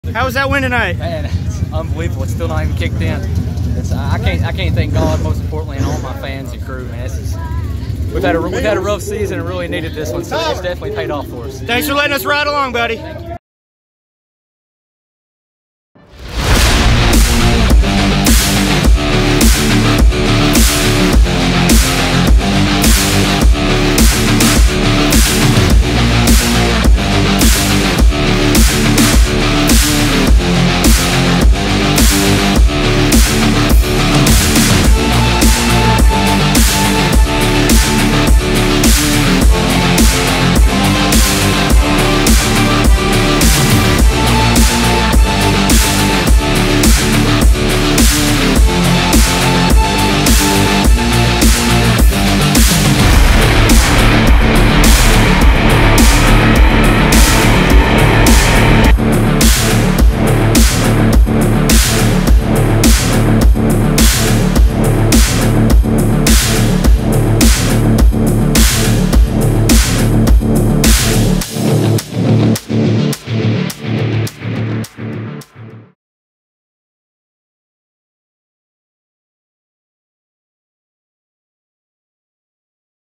How was that win tonight? Man, it's unbelievable. It's still not even kicked in. I can't thank God, most importantly, and all my fans and crew, man. We've had a rough season and really needed this one, so it's definitely paid off for us. Thanks for letting us ride along, buddy. Thank you.